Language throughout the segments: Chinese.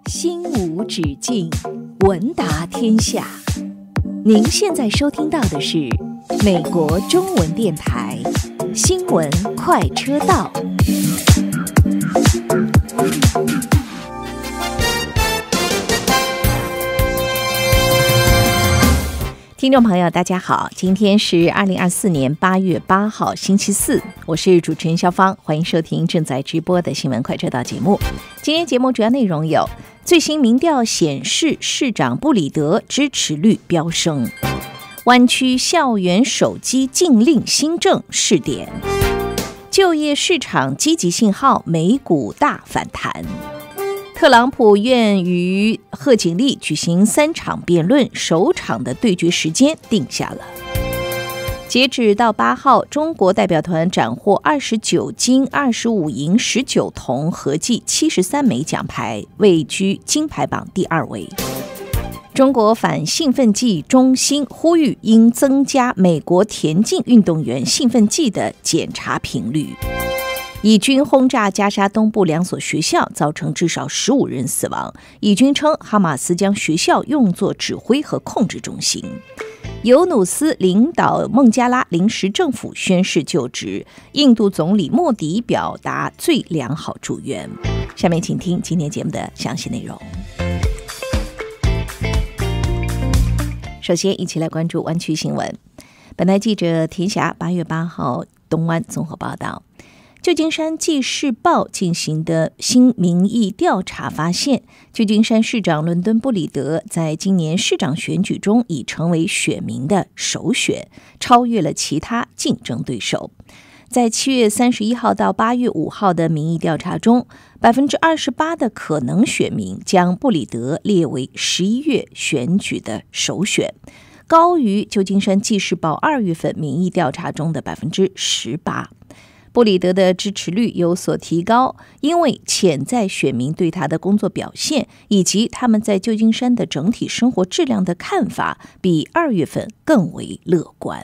心无止境，文达天下。您现在收听到的是美国中文电台新闻快车道。听众朋友大家好，今天是2024年8月8号星期四，我是主持人肖芳，欢迎收听正在直播的新闻快车道节目。今天节目主要内容有：最新民调显示市长布里德支持率飙升，湾区校园手机禁令新政试点，就业市场积极信号，美股大反弹。特朗普愿与贺锦丽举行3场辩论，首场的对决时间定下了。截止到8号，中国代表团斩获29金、25银、19铜，合计73枚奖牌，位居金牌榜第2位。中国反兴奋剂中心呼吁应增加美国田径运动员兴奋剂的检查频率。以军轰炸加沙东部2所学校，造成至少15人死亡。以军称哈马斯将学校用作指挥和控制中心。尤努斯领导孟加拉临时政府宣誓就职，印度总理莫迪表达最良好祝愿。下面请听今天节目的详细内容。首先一起来关注湾区新闻。本台记者田霞8月8号东湾综合报道，旧金山纪事报进行的新民意调查发现，旧金山市长伦敦布里德在今年市长选举中已成为选民的首选，超越了其他竞争对手。在7月31号到8月5号的民意调查中，28%的可能选民将布里德列为11月选举的首选，高于旧金山纪事报2月份民意调查中的18%。布里德的支持率有所提高，因为潜在选民对他的工作表现以及他们在旧金山的整体生活质量的看法比2月份更为乐观。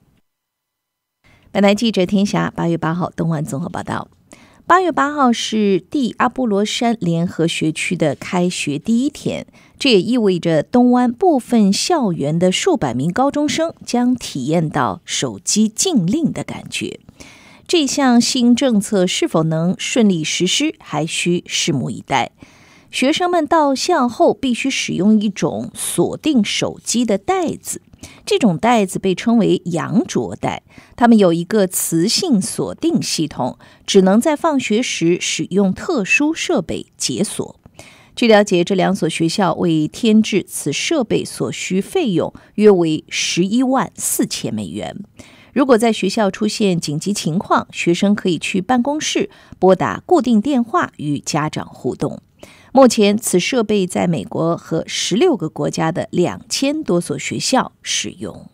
本台记者田霞8月8号东湾综合报道。8月8号是第阿波罗山联合学区的开学第一天，这也意味着东湾部分校园的数百名高中生将体验到手机禁令的感觉。这项新政策是否能顺利实施，还需拭目以待。学生们到校后必须使用一种锁定手机的袋子，这种袋子被称为羊卓袋，它们有一个磁性锁定系统，只能在放学时使用特殊设备解锁。据了解，这2所学校为添置此设备所需费用约为$114,000。如果在学校出现紧急情况，学生可以去办公室拨打固定电话与家长互动。目前，此设备在美国和16个国家的2000多所学校使用。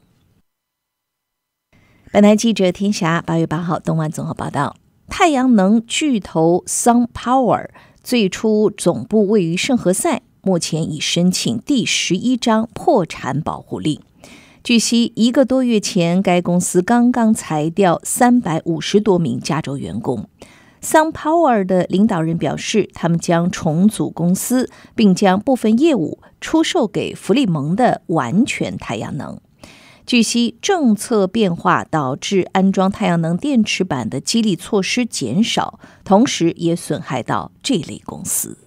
本台记者田霞8月8号东湾综合报道，太阳能巨头 SunPower 最初总部位于圣何塞，目前已申请第11张破产保护令。据悉，1个多月前，该公司刚刚裁掉350多名加州员工。SunPower 的领导人表示，他们将重组公司，并将部分业务出售给弗利蒙的完全太阳能。据悉，政策变化导致安装太阳能电池板的激励措施减少，同时也损害到这类公司。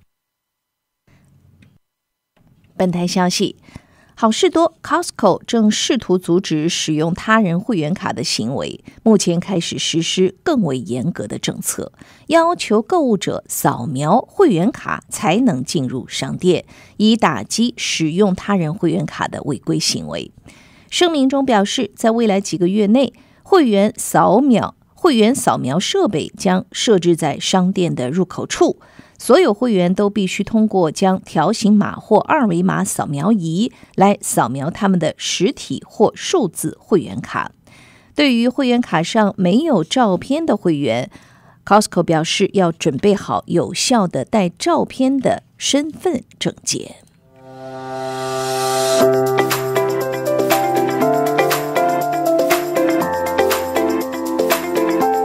本台消息，好事多 Costco 正试图阻止使用他人会员卡的行为，目前开始实施更为严格的政策，要求购物者扫描会员卡才能进入商店，以打击使用他人会员卡的违规行为。声明中表示，在未来几个月内，会员扫描设备将设置在商店的入口处，所有会员都必须通过将条形码或2维码扫描仪来扫描他们的实体或数字会员卡。对于会员卡上没有照片的会员， Costco 表示要准备好有效的带照片的身份证件。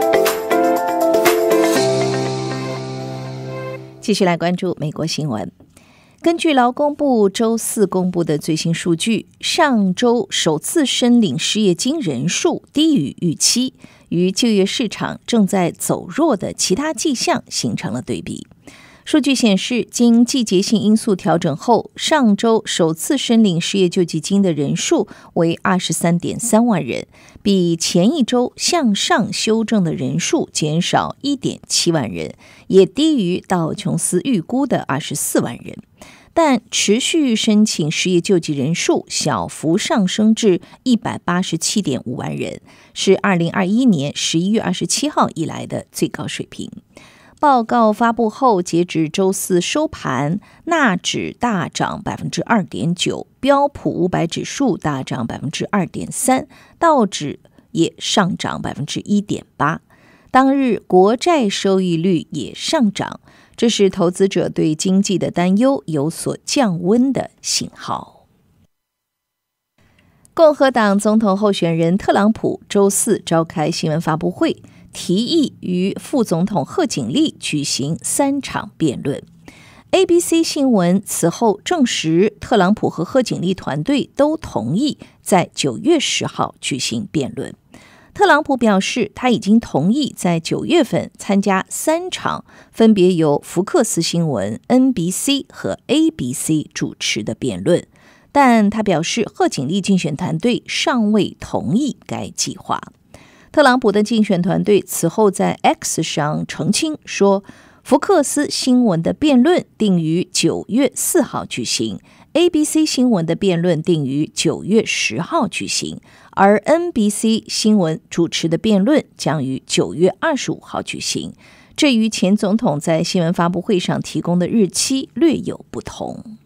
继续来关注美国新闻。 根据劳工部周四公布的最新数据，上周首次申领失业金人数低于预期，与就业市场正在走弱的其他迹象形成了对比。数据显示，经季节性因素调整后，上周首次申领失业救济金的人数为 23.3 万人，比前一周向上修正的人数减少 1.7 万人，也低于道琼斯预估的24万人。但持续申请失业救济人数小幅上升至 187.5 万人，是2021年11月27号以来的最高水平。报告发布后，截至周四收盘，纳指大涨 2.9%， 标普500指数大涨 2.3%， 道指也上涨 1.8%。当日国债收益率也上涨，这是投资者对经济的担忧有所降温的信号。共和党总统候选人特朗普周四召开新闻发布会，提议与副总统贺锦丽举行3场辩论。ABC 新闻此后证实，特朗普和贺锦丽团队都同意在9月10号举行辩论。特朗普表示，他已经同意在9月份参加3场分别由福克斯新闻、NBC 和 ABC 主持的辩论，但他表示贺锦丽竞选团队尚未同意该计划。特朗普的竞选团队此后在 X 上澄清说，福克斯新闻的辩论定于9月4号举行， ABC 新闻的辩论定于9月10号举行，而 NBC 新闻主持的辩论将于9月25号举行，这与前总统在新闻发布会上提供的日期略有不同。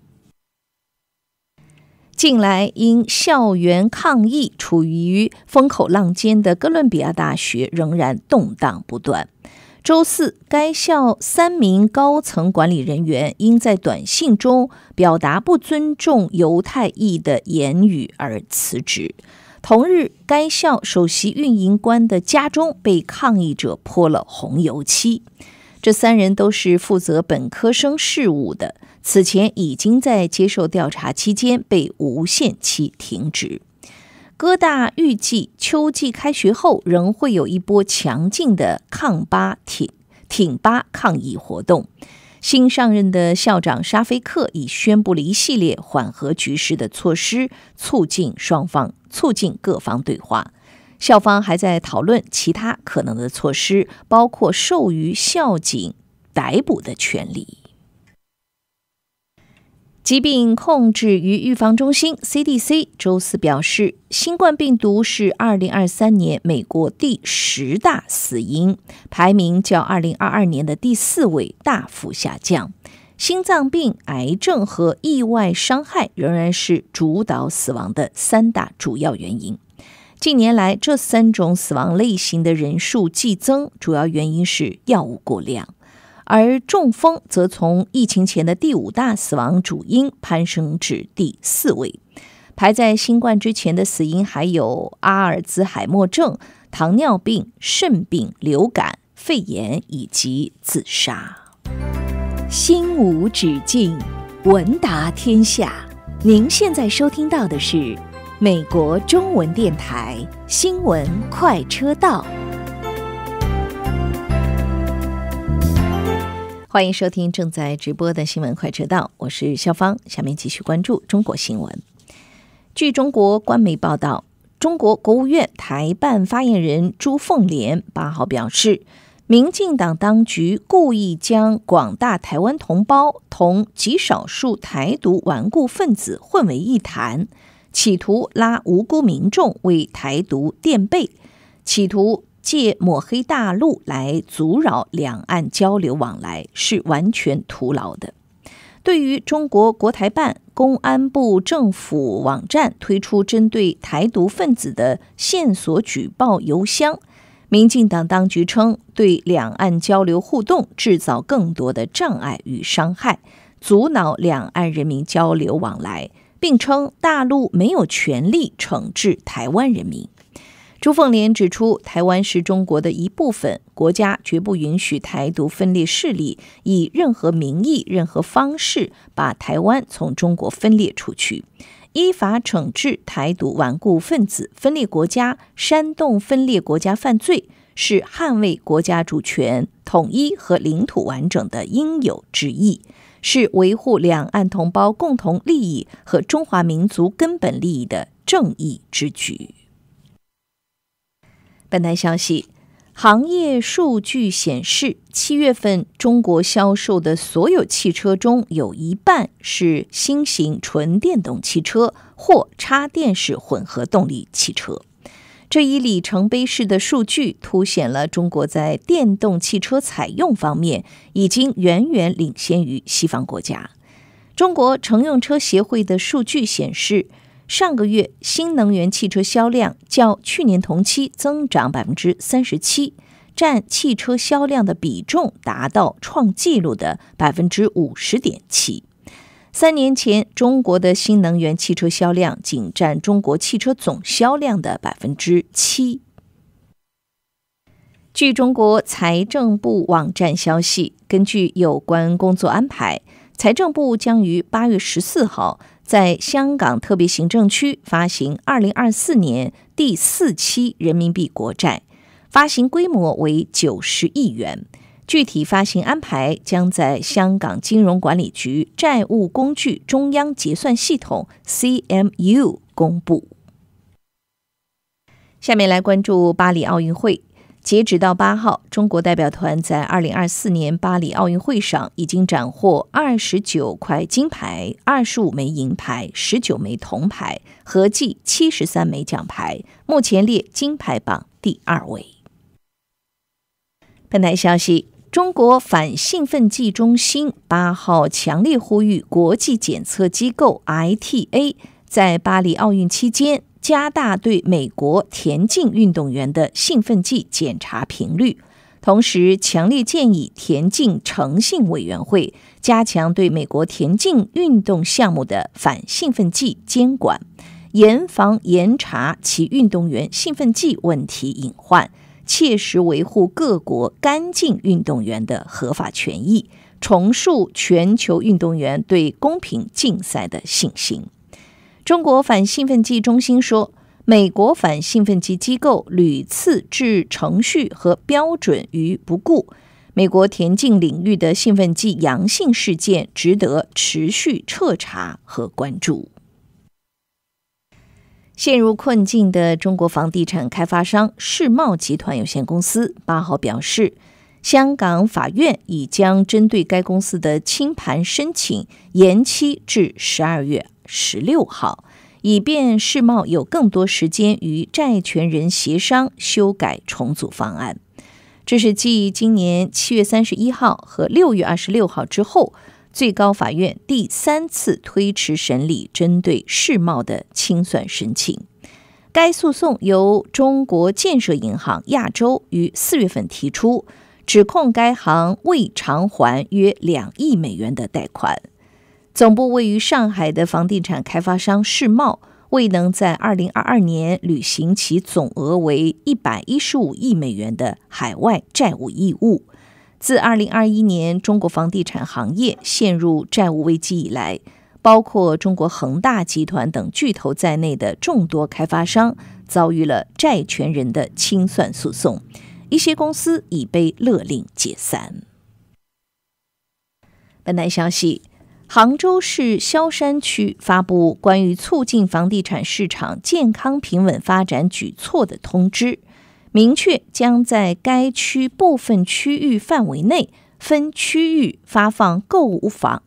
近来因校园抗议处于风口浪尖的哥伦比亚大学仍然动荡不断。周四，该校3名高层管理人员因在短信中表达不尊重犹太裔的言语而辞职。同日，该校首席运营官的家中被抗议者泼了红油漆。这3人都是负责本科生事务的，此前已经在接受调查期间被无限期停职。哥大预计秋季开学后仍会有一波强劲的挺巴抗议活动。新上任的校长沙菲克已宣布了一系列缓和局势的措施，促进各方对话。校方还在讨论其他可能的措施，包括授予校警逮捕的权利。疾病控制与预防中心 CDC 周四表示，新冠病毒是2023年美国第10大死因，排名较2022年的第4位大幅下降。心脏病、癌症和意外伤害仍然是主导死亡的3大主要原因。近年来，这3种死亡类型的人数激增，主要原因是药物过量。而中风则从疫情前的第5大死亡主因攀升至第4位。排在新冠之前的死因还有阿尔兹海默症、糖尿病、肾病、流感、肺炎以及自杀。心无止境，闻达天下。您现在收听到的是美国中文电台新闻快车道。欢迎收听正在直播的新闻快车道，我是肖芳。下面继续关注中国新闻。据中国官媒报道，中国国务院台办发言人朱凤莲8号表示，民进党当局故意将广大台湾同胞同极少数台独顽固分子混为一谈，企图拉无辜民众为台独垫背，企图借抹黑大陆来阻扰两岸交流往来，是完全徒劳的。对于中国国台办、公安部政府网站推出针对台独分子的线索举报邮箱，民进党当局称对两岸交流互动制造更多的障碍与伤害，阻挠两岸人民交流往来，并称大陆没有权利惩治台湾人民。 朱凤莲指出，台湾是中国的一部分，国家绝不允许台独分裂势力以任何名义、任何方式把台湾从中国分裂出去，依法惩治台独顽固分子、分裂国家、煽动分裂国家犯罪，是捍卫国家主权、统一和领土完整的应有之义，是维护两岸同胞共同利益和中华民族根本利益的正义之举。本台消息，行业数据显示，7月份中国销售的所有汽车中有一半是新型纯电动汽车或插电式混合动力汽车。这一里程碑式的数据凸显了中国在电动汽车采用方面已经远远领先于西方国家。中国乘用车协会的数据显示，上个月新能源汽车销量较去年同期增长 37%， 占汽车销量的比重达到创纪录的 50.7%。3年前，中国的新能源汽车销量仅占中国汽车总销量的 7%。据中国财政部网站消息，根据有关工作安排，财政部将于8月14号在香港特别行政区发行2024年第4期人民币国债，发行规模为90亿元。具体发行安排将在香港金融管理局债务工具中央结算系统 CMU 公布。下面来关注巴黎奥运会。截止到8号，中国代表团在2024年巴黎奥运会上已经斩获29块金牌、25枚银牌、19枚铜牌，合计73枚奖牌，目前列金牌榜第2位。本台消息，中国反兴奋剂中心8号强烈呼吁国际检测机构 ITA 在巴黎奥运期间加大对美国田径运动员的兴奋剂检查频率，同时强烈建议田径诚信委员会加强对美国田径运动项目的反兴奋剂监管，严防严查其运动员兴奋剂问题隐患，切实维护各国干净运动员的合法权益，重塑全球运动员对公平竞赛的信心。中国反兴奋剂中心说，美国反兴奋剂机构屡次置程序和标准于不顾，美国田径领域的兴奋剂阳性事件值得持续彻查和关注。陷入困境的中国房地产开发商世茂集团有限公司8号表示，香港法院已将针对该公司的清盘申请延期至12月16号，以便世茂有更多时间与债权人协商修改重组方案。这是继今年7月31号和6月26号之后，最高法院第3次推迟审理针对世茂的清算申请。该诉讼由中国建设银行亚洲于4月份提出，指控该行未偿还约2亿美元的贷款。总部位于上海的房地产开发商世茂未能在2022年履行其总额为115亿美元的海外债务义务。自2021年中国房地产行业陷入债务危机以来，包括中国恒大集团等巨头在内的众多开发商遭遇了债权人的清算诉讼，一些公司已被勒令解散。本台消息，杭州市萧山区发布关于促进房地产市场健康平稳发展举措的通知，明确将在该区部分区域范围内分区域发放购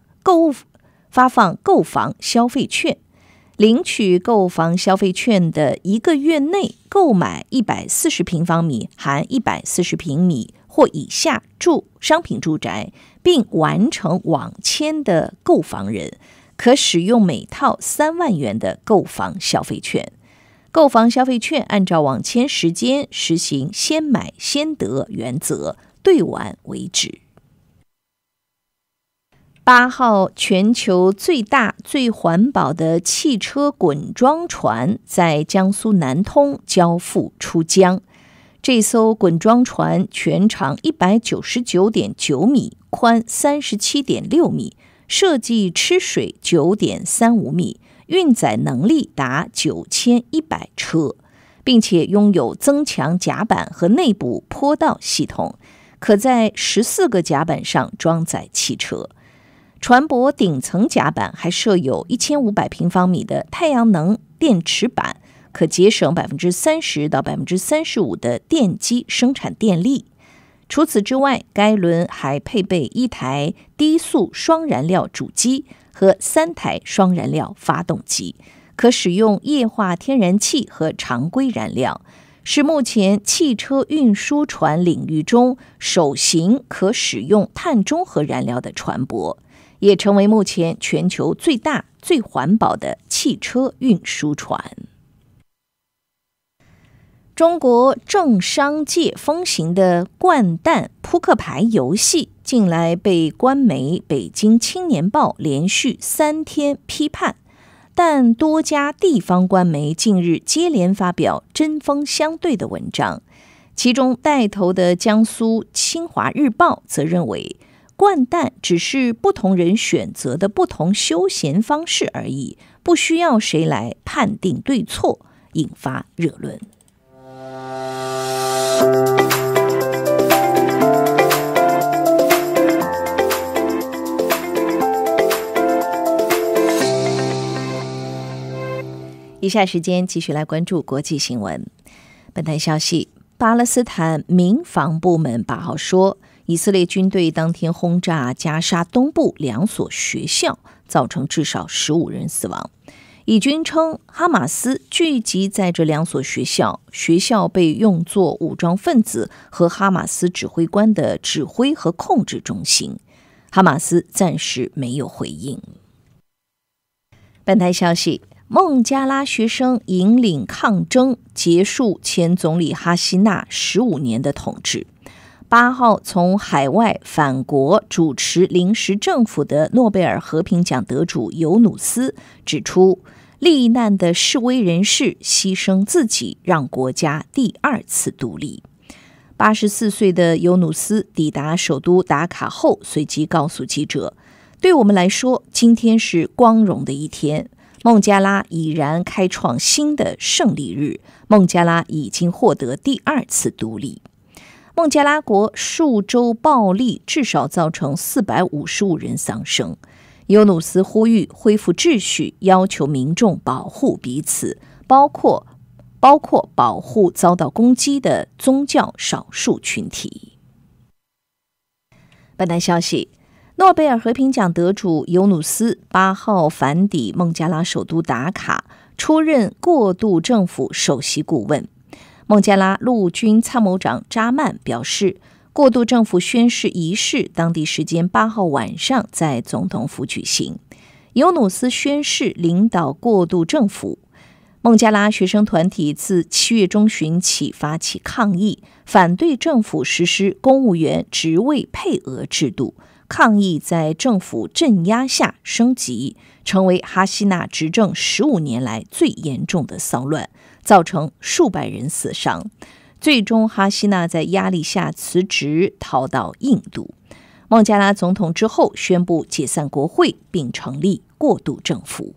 房消费券，领取购房消费券的1个月内购买140平方米含140平米或以下商品住宅，并完成网签的购房人，可使用每套3万元的购房消费券。购房消费券按照网签时间实行先买先得原则，兑完为止。 8号，全球最大、最环保的汽车滚装船在江苏南通交付出江。这艘滚装船全长199.9米，宽37.6米，设计吃水9.35米，运载能力达9100车，并且拥有增强甲板和内部坡道系统，可在14个甲板上装载汽车。船舶顶层甲板还设有1500平方米的太阳能电池板，可节省30%到35%的电机生产电力。除此之外，该轮还配备1台低速双燃料主机和3台双燃料发动机，可使用液化天然气和常规燃料，是目前汽车运输船领域中首型可使用碳中和燃料的船舶，也成为目前全球最大、最环保的汽车运输船。中国政商界风行的掼蛋扑克牌游戏，近来被官媒《北京青年报》连续3天批判，但多家地方官媒近日接连发表针锋相对的文章。其中带头的江苏新华日报则认为，掼蛋只是不同人选择的不同休闲方式而已，不需要谁来判定对错，引发热论。以下时间继续来关注国际新闻。本台消息，巴勒斯坦民防部门8号说，以色列军队当天轰炸加沙东部2所学校，造成至少15人死亡。以军称，哈马斯聚集在这2所学校，学校被用作武装分子和哈马斯指挥官的指挥和控制中心。哈马斯暂时没有回应。本台消息，孟加拉学生引领抗争，结束前总理哈希纳15年的统治。8号从海外返国主持临时政府的诺贝尔和平奖得主尤努斯指出，罹难的示威人士牺牲自己，让国家第2次独立。84岁的尤努斯抵达首都达卡后，随即告诉记者，对我们来说，今天是光荣的一天。孟加拉已然开创新的胜利日，孟加拉已经获得第2次独立。孟加拉国数周暴力至少造成455人丧生。尤努斯呼吁恢复秩序，要求民众保护彼此，包括保护遭到攻击的宗教少数群体。本台消息，诺贝尔和平奖得主尤努斯8号返抵孟加拉首都达卡，出任过渡政府首席顾问。孟加拉陆军参谋长扎曼表示，过渡政府宣誓仪式当地时间8号晚上在总统府举行。尤努斯宣誓领导过渡政府。孟加拉学生团体自7月中旬起发起抗议，反对政府实施公务员职位配额制度。抗议在政府镇压下升级，成为哈希纳执政15年来最严重的骚乱，造成数百人死伤。最终，哈希纳在压力下辞职，逃到印度。孟加拉总统之后宣布解散国会，并成立过渡政府。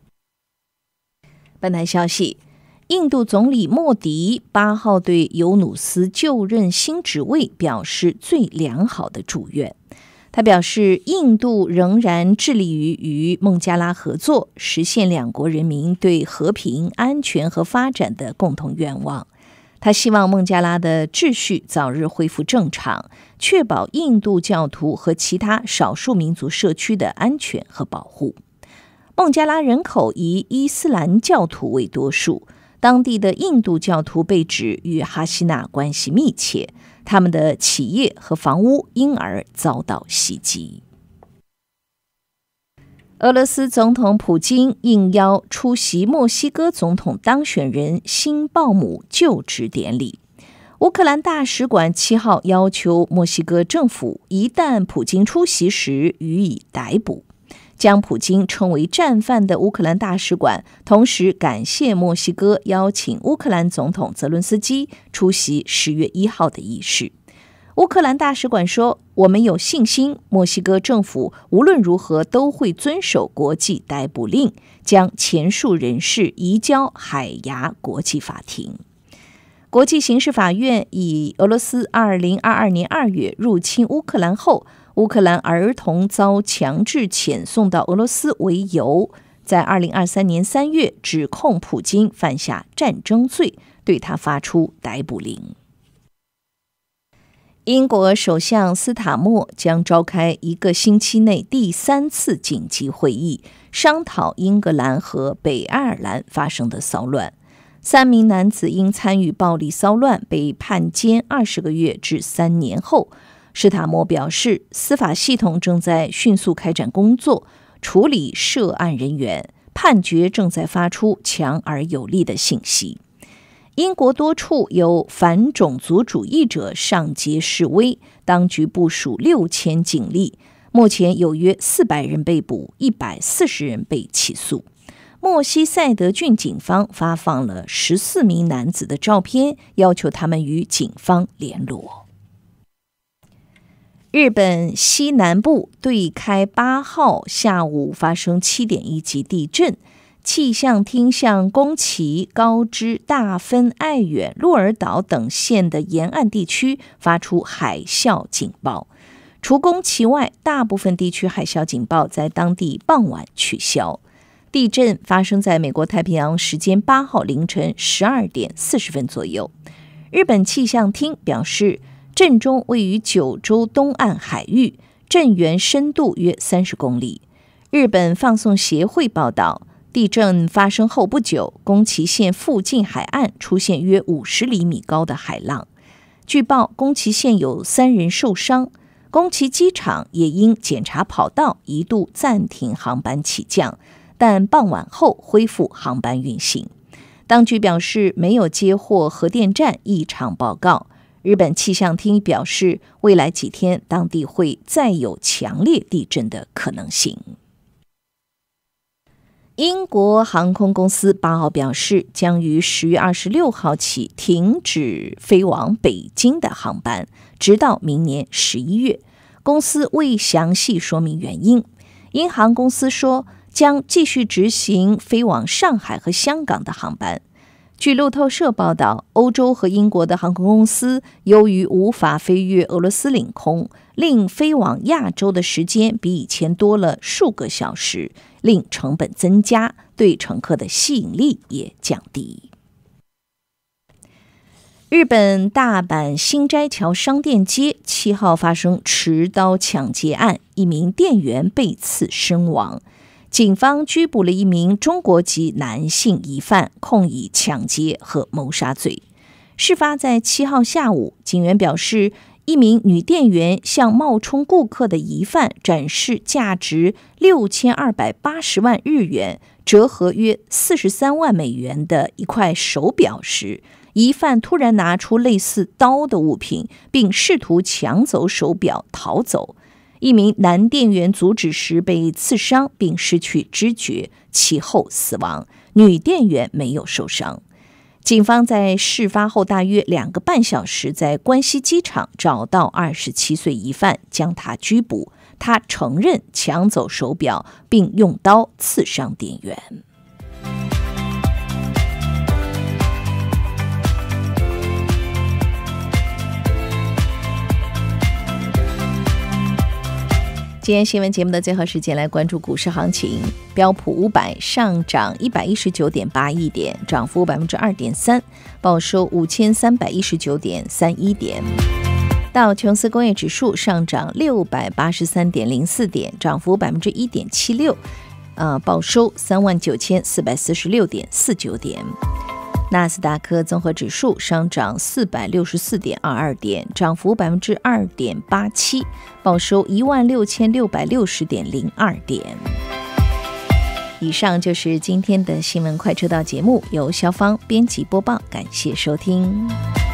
本台消息，印度总理莫迪8号对尤努斯就任新职位表示最良好的祝愿。他表示，印度仍然致力于与孟加拉合作，实现两国人民对和平、安全和发展的共同愿望。他希望孟加拉的秩序早日恢复正常，确保印度教徒和其他少数民族社区的安全和保护。孟加拉人口以伊斯兰教徒为多数，当地的印度教徒被指与哈希纳关系密切，他们的企业和房屋因而遭到袭击。俄罗斯总统普京应邀出席墨西哥总统当选人辛鲍姆就职典礼。 乌克兰大使馆7号要求墨西哥政府一旦普京出席时予以逮捕。将普京称为战犯的乌克兰大使馆同时感谢墨西哥邀请乌克兰总统泽伦斯基出席10月1号的仪式。乌克兰大使馆说，我们有信心墨西哥政府无论如何都会遵守国际逮捕令，将前述人士移交海牙国际法庭。国际刑事法院以俄罗斯2022年2月入侵乌克兰后，乌克兰儿童遭强制遣送到俄罗斯为由，在2023年3月指控普京犯下战争罪，对他发出逮捕令。英国首相斯塔默将召开1个星期内第3次紧急会议，商讨英格兰和北爱尔兰发生的骚乱。3名男子因参与暴力骚乱被判监20个月至3年后，斯塔默表示，司法系统正在迅速开展工作，处理涉案人员，判决正在发出强而有力的信息。英国多处有反种族主义者上街示威，当局部署6000警力，目前有约400人被捕，140人被起诉。墨西塞德郡警方发放了14名男子的照片，要求他们与警方联络。日本西南部对开8号下午发生7.1级地震，气象厅向宫崎、高知、大分、爱媛、鹿儿岛等县的沿岸地区发出海啸警报。除宫崎外，大部分地区海啸警报在当地傍晚取消。地震发生在美国太平洋时间8号凌晨12点40分左右。日本气象厅表示，震中位于九州东岸海域，震源深度约30公里。日本放送协会报道，地震发生后不久，宫崎县附近海岸出现约50厘米高的海浪。据报，宫崎县有3人受伤。宫崎机场也因检查跑道一度暂停航班起降，但傍晚后恢复航班运行。当局表示没有接获核电站异常报告。日本气象厅表示，未来几天当地会再有强烈地震的可能性。英国航空公司8号表示，将于10月26号起停止飞往北京的航班，直到明年11月。公司未详细说明原因。英航公司说，将继续执行飞往上海和香港的航班。据路透社报道，欧洲和英国的航空公司由于无法飞越俄罗斯领空，令飞往亚洲的时间比以前多了数个小时，令成本增加，对乘客的吸引力也降低。日本大阪新斋桥商店街7号发生持刀抢劫案，一名店员被刺身亡。警方拘捕了一名中国籍男性疑犯，控以抢劫和谋杀罪。事发在7号下午，警员表示，一名女店员向冒充顾客的疑犯展示价值6280万日元，折合约43万美元的一块手表时，疑犯突然拿出类似刀的物品，并试图抢走手表逃走。一名男店员阻止时被刺伤并失去知觉，其后死亡，女店员没有受伤。警方在事发后大约2个半小时在关西机场找到27岁疑犯，将他拘捕。他承认抢走手表并用刀刺伤店员。今天新闻节目的最后时间，来关注股市行情。标普500上涨119.81亿点，涨幅2.3%，报收5319.31点。道琼斯工业指数上涨683.04点，涨幅1.76%，报收39446.49点。纳斯达克综合指数上涨464.22点，涨幅2.87%，报收16660.02点。以上就是今天的新闻快车道节目，由肖芳编辑播报，感谢收听。